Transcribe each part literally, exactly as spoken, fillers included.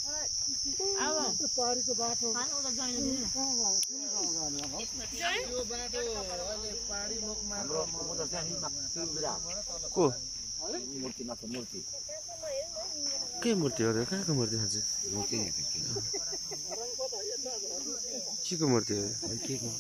पारीको बाटो खानु त जैन दिनु कहाँ गयो कुन गाउँ जाने हो यो बाटो अहिले पारी मुखमा हाम्रो चाहिँ को मूर्ति मात्र मूर्ति के मूर्ति हो र कहाँको मूर्ति छ मूर्ति के को मूर्ति हो के को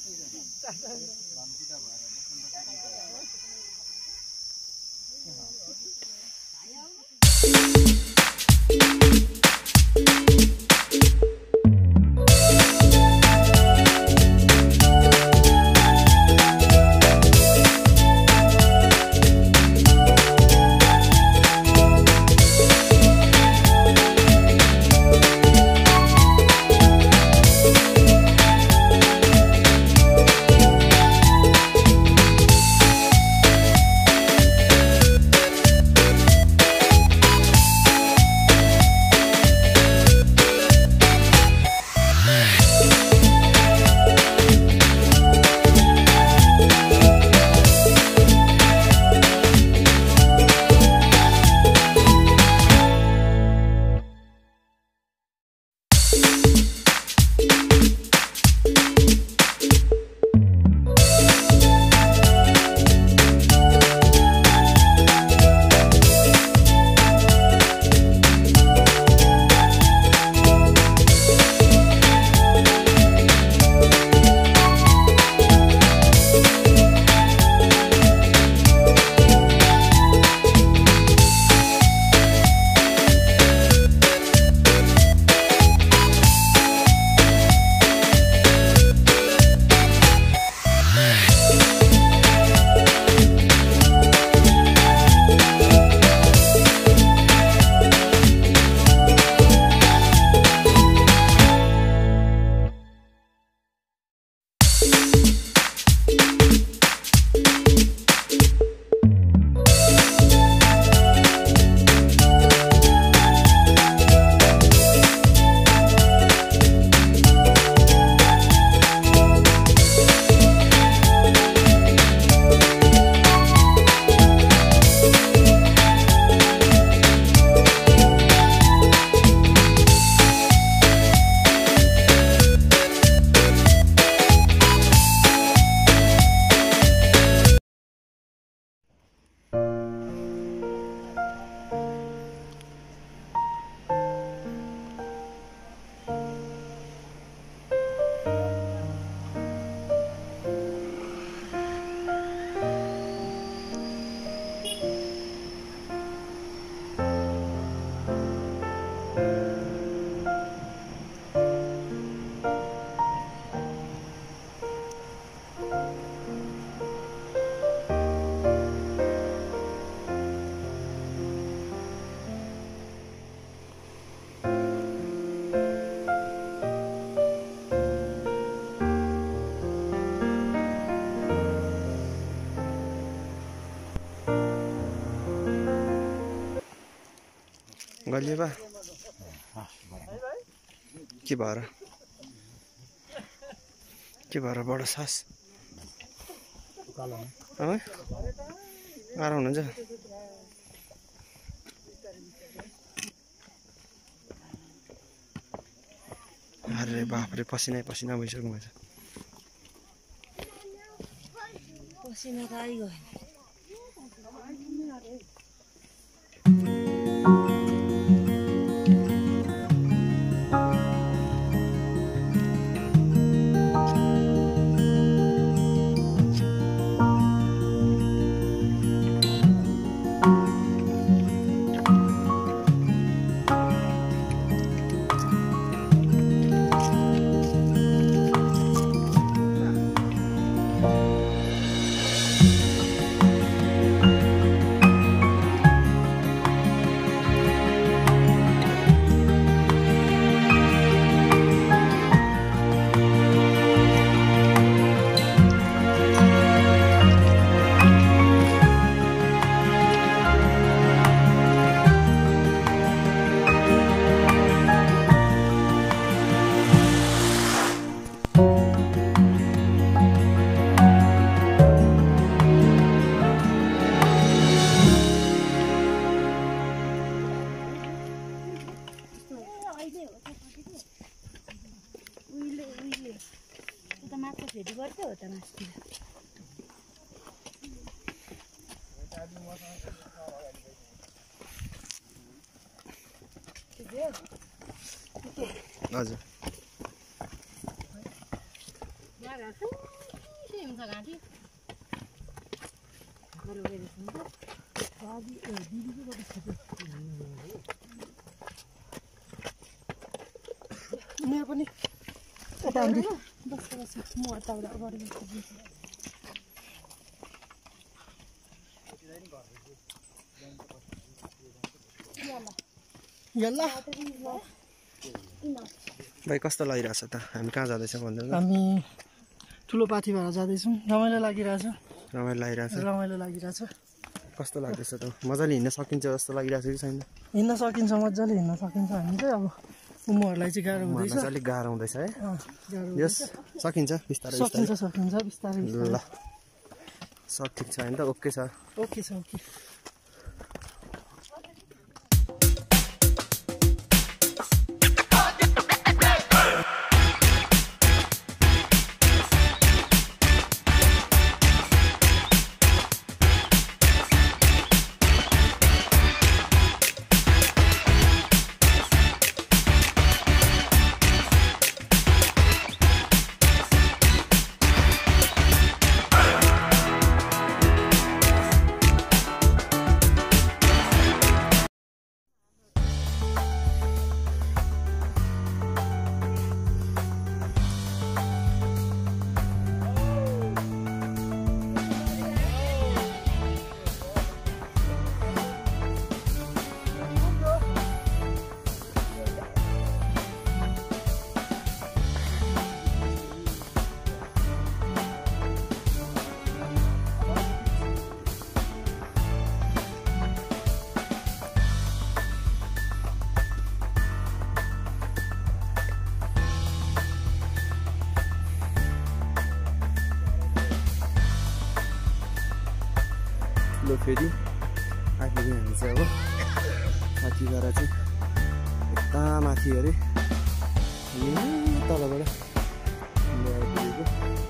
गलिए बा के भएर के भएर बडो सास है गाह्रो हुनुहुन्छ अरे बापरे पसिना पसिना भइसक्नु भएछ पसिना त आइगयो अहिले हो त्यहाँपट्टि के उहिले उहिले उता माछा फेरि गर्छ हो त मासतिर हजुर मेरो पनि यता आन्टी बस बस म यताबाट गरेर यल्ला भाइ कस्तो लागिरहेछ त हामी कहाँ जाँदैछ भन्दैन हामी ठुलो पाथी भएर जाँदैछौँ रमाइलो लागिरहेछ रमाइलो लागिरहेछ रमाइलो लागिरहेछ कस्तो लाग्दैछ त मजाले हिँड्न सकिन्छ जस्तो लागिरहेछ कि छैन हिँड्न सकिन्छ मजाले हिँड्न सकिन्छ हामी चाहिँ अब उमहरूलाई चाहिँ गाह्रो हुँदैछ चाहिँ अलिक गाह्रो हुँदैछ है गाह्रो यस सकिन्छ बिस्तारै सकिन्छ सकिन्छ बिस्तारै ल सब ठिक छ होइन त ओके छ ओके छ ओके फेरि आइपुग्यौँ हामी चाहिँ अब माथि गएर चाहिँ यता माथि अरे तलबाट आइपुगेको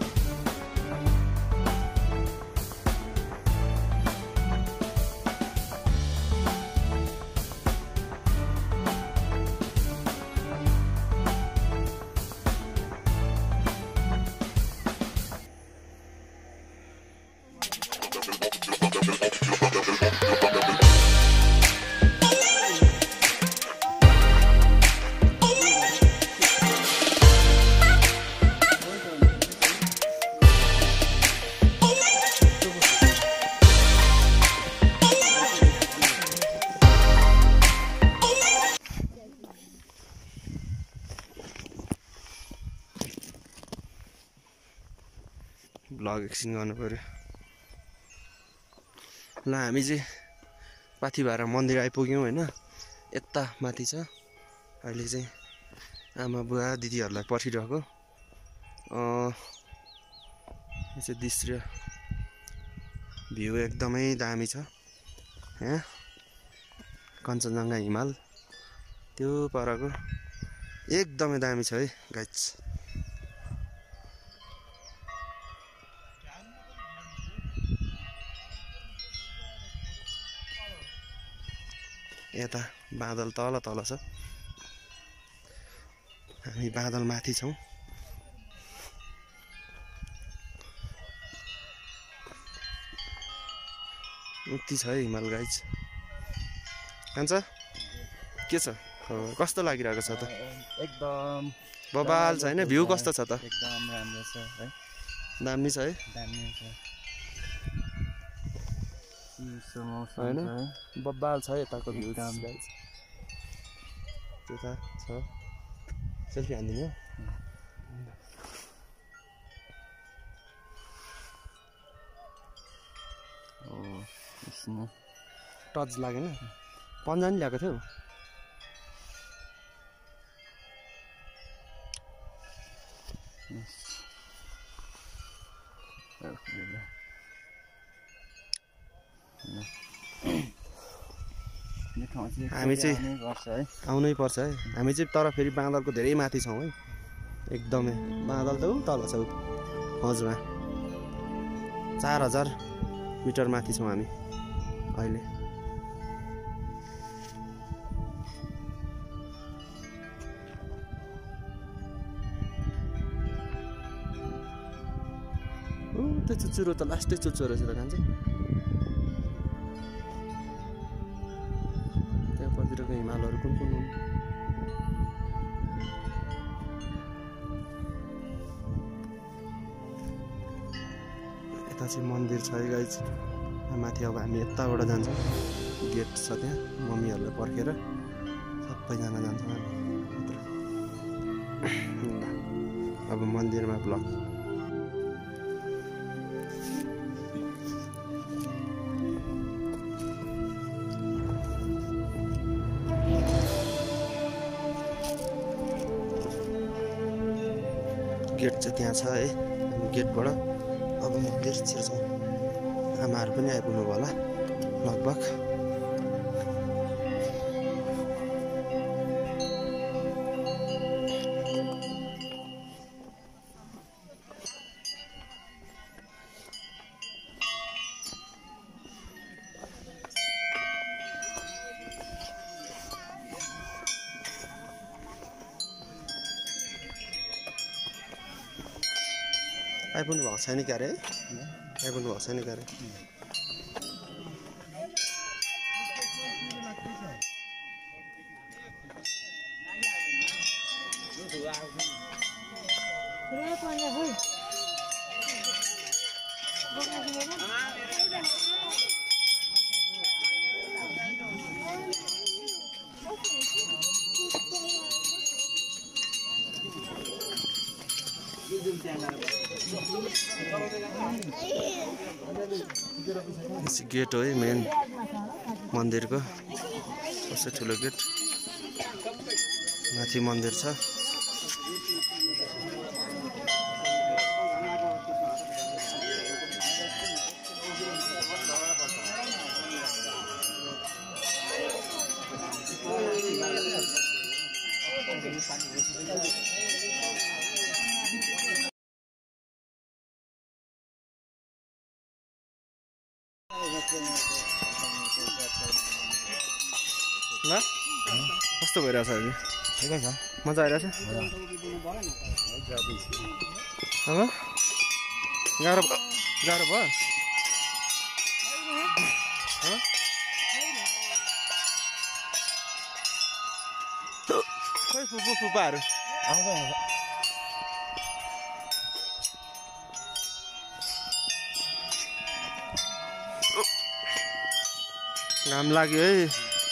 भ्लग एकछिन गर्नु पर्यो ल हामी चाहिँ पाथिभारा मन्दिर आइपुग्यौँ होइन यता माथि छ अहिले चाहिँ आमा बुवा दिदीहरूलाई पर्खिरहेको यो चाहिँ दृश्य भ्यू एकदमै दामी छ यहाँ कञ्चनजङ्घा हिमाल त्यो परको एकदमै दामी छ है गाइस यता बादल तल तल छ हामी बादल माथि छौँ उति छ है हिमाल गाइज कान्छ के छ कस्तो लागिरहेको छ त एकदम बबाल छ होइन भ्यू कस्तो छ त एकदम राम्रो छ है दामी छ है दामी छ होइन बब्बाल छ यताको भ्यू गाइज त्यता छ सेल्फी हानिदिनु हो यसमा टच लागेन पन्जा नि ल्याएको थियौ यो ठाउँ हामी चाहिँ आउनै पर्छ है। हामी चाहिँ तर फेरि बाँदरको धेरै माथि छौँ है, एकदमै। बाँदर त ऊ तल छ ऊ हजमा, चार हजार मिटर माथि छौँ हामी अहिले। ऊ त्यो चुचुरो त लास्टै चुचुरो रहेछ त कान्छ। त्यहाँपट्टिको हिमालहरू कुन कुन हुन्? यता चाहिँ मन्दिर छ है गाइज। माथि अब हामी यताबाट जान्छौँ, गेट छ त्यहाँ, मम्मीहरूलाई पर्खेर सबैजना जान्छौँ हामी। अब मन्दिरमा ब्लक गेट चाहिँ त्यहाँ छ है। गेटबाट अब मन्दिर छिर्छौँ। आमाहरू पनि आइपुग्नु भयो होला लगभग। आइपुग्नु भएको छैन क्यारे है? आइपुग्नु भएको छैन क्यारे? गेट हो है मेन मन्दिरको, कस्तो ठुलो गेट। माथि मन्दिर छ। ल कस्तो भइरहेछ अहिले? ठिकै छ, मजा आइरहेछ? अब गाह्रो गाह्रो भयो? खोइ फुपू फुपाहरू आउँदैन। घाम लाग्यो है।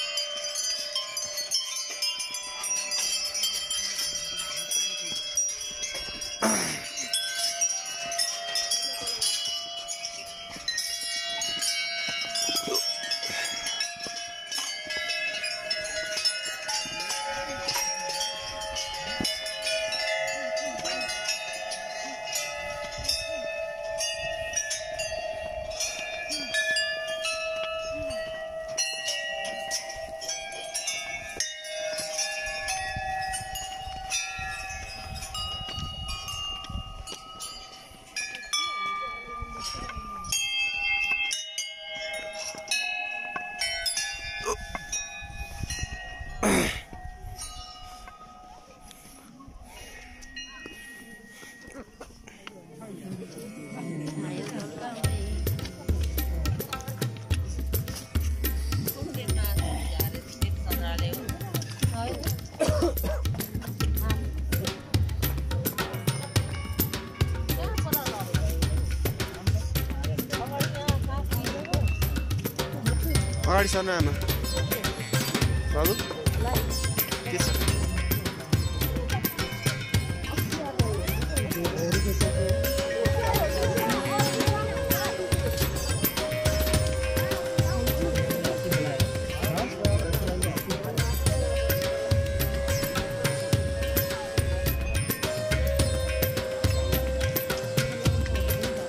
अगाडि सर्नु आमा बाबु के छ?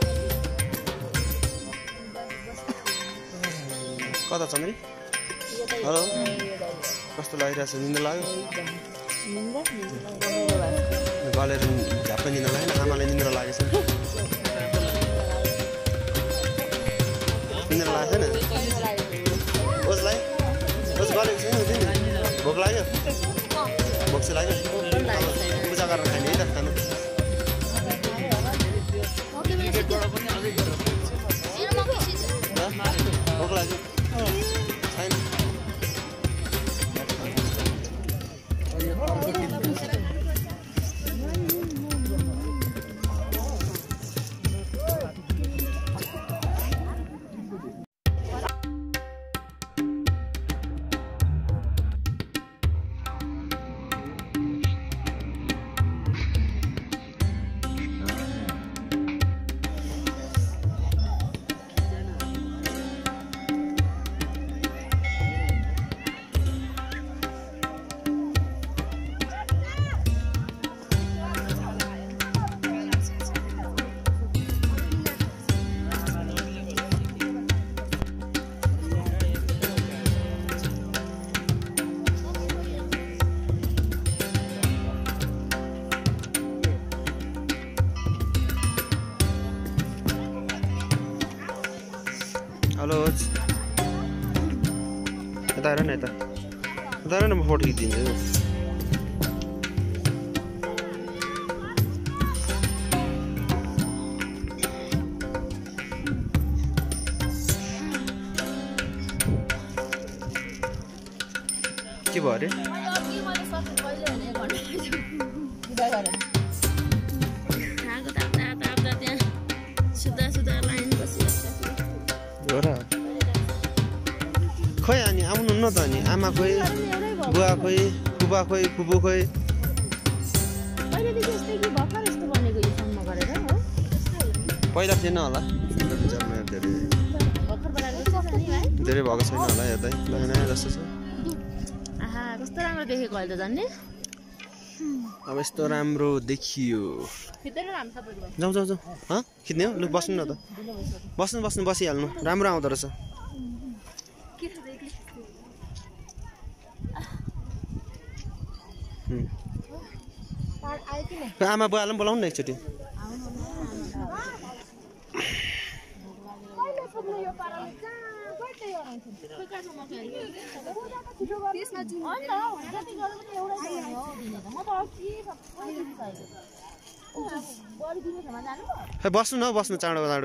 कता चन्द्री? हेलो कस्तो लागिरहेछ निन्द्रा लाग्यो गलेर झ्याप्पै निन्द्रा लागेन आमालाई निन्द्रा लागेछ निन्द्रा लागेको छैन ओजलाई ओज गलेको छैन तिमी भोक लाग्यो भोक चाहिँ लाग्यो पूजा गरेर खाने है त खानु भोक लाग्यो छैन हेलो यता हेर न यता यता हेर न म फोटो खिचिदिन्छु के भयो अरे खोइ अनि आउनु न त अनि आमा खोइ बुवा खोइ फुबा खोइ फुपू खोइ पहिला थिएन होला धेरै भएको छैन होला हेर्दै नयाँ नयाँ जस्तो छ कस्तो राम्रो देखेको अहिले त झन् अब यस्तो राम्रो देखियो जाउँ जाउँ जाउँ हँ खिच्ने हो लु बस्नु न त बस्नु बस्नु बसिहाल्नु राम्रो आउँदो रहेछ आमा बुवालाई पनि बोलाउनु न एकचोटि बस्नु न बस्नु चाँडो चाँडो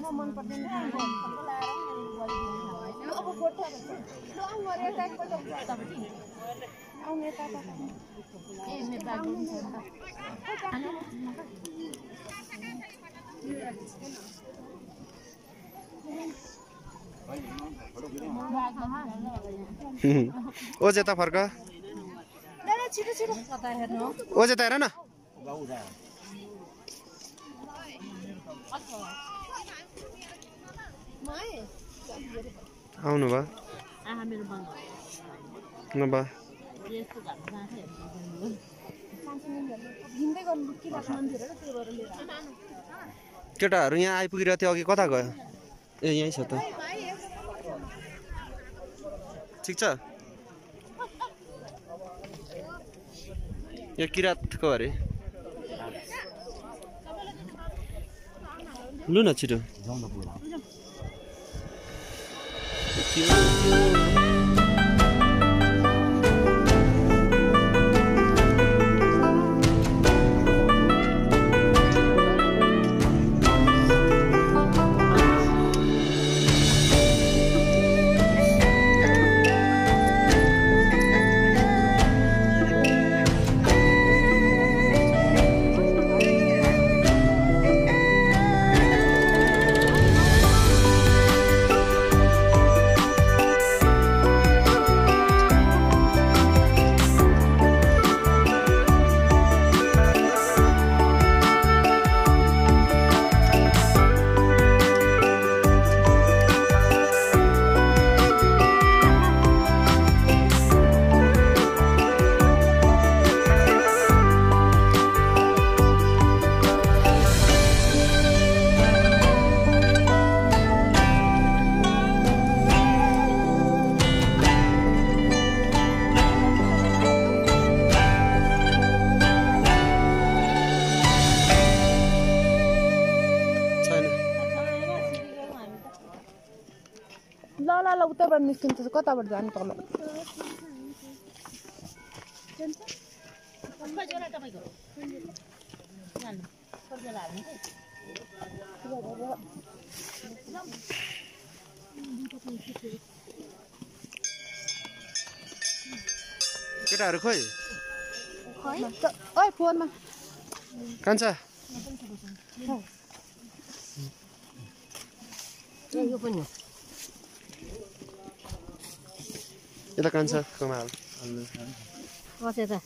ओ जेता फर्क ओ जेता हेर न आउनु भयो नभए केटाहरू यहाँ आइपुगिरहेको थियो अघि कता गयो ए यहीँ छ त ठिक छ यो किरातको अरे लु न छिटो यताबाट निस्किन्छ कताबाट जाने तल केटाहरू खोइ ओइ फोनमा कान्छा यो पनि यता कान्छा कमाल बसे त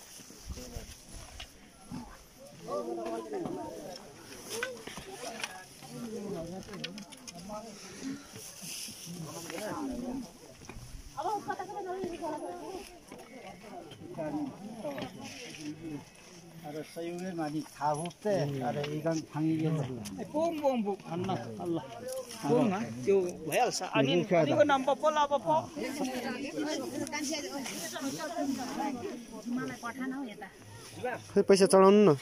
ada sayurnya mani tahu teh, ada ikan panggil. Pom pom pom, Allah Allah. Pom ah, jo bayar sa. Ani ani ko nampak pola apa pom. खै पैसा चढाउनु न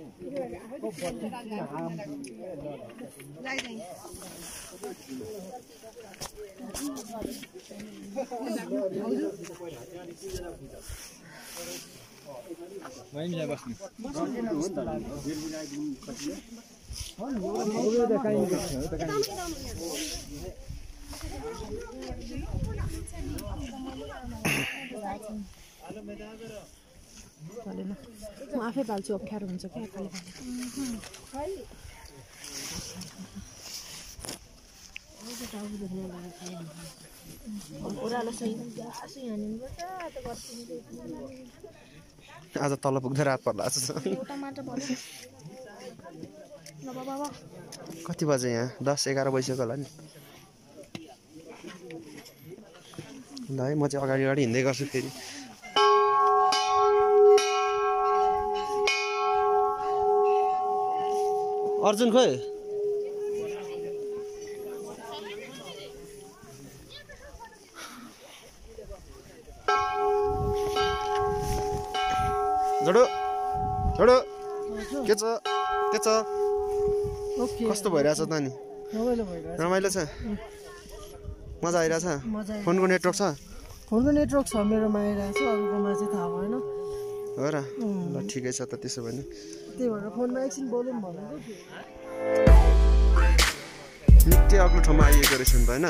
Mainnya bas nih. म आफै पाल्छु अप्ठ्यारो हुन्छ क्या आज तल पुग्दै रात पर्ला कति बजे यहाँ दस एघार बजिसक्यो होला नि ल है म चाहिँ अगाडि अगाडि हिँड्दै गर्छु फेरि अर्जुन खोइ जोडो जोडो के छ के छ कस्तो भइरहेछ त नि रमाइलो छ मजा आइरहेछ फोनको नेटवर्क छ फोनको नेटवर्क छ मेरोमा आइरहेछ अरूकोमा चाहिँ थाहा भएन हो र ल ठिकै छ त त्यसो भने त्यही भएर फोनमा एकछिन बोलौँ भनेको निकै अग्लो ठाउँमा आइएको रहेछ नि त होइन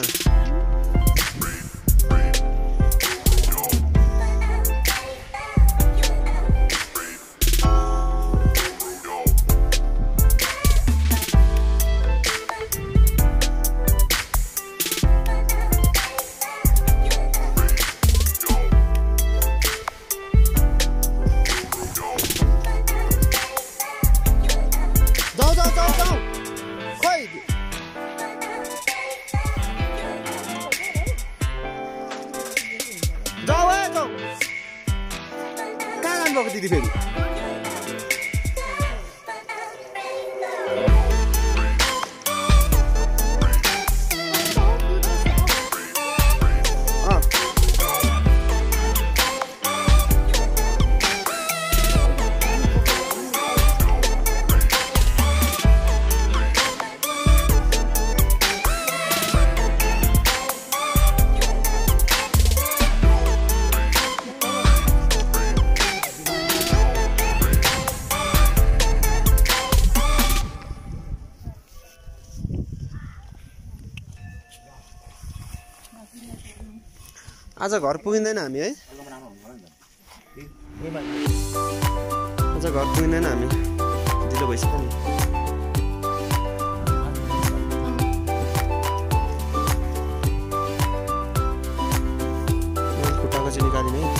दिदी फेरि आज घर पुगिँदैन हामी है आज घर पुगिँदैन हामी ढिलो भइसक्यो नि खुट्टाको चाहिँ निकालिने है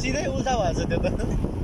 सिधै उल्टा भएछ त्यो त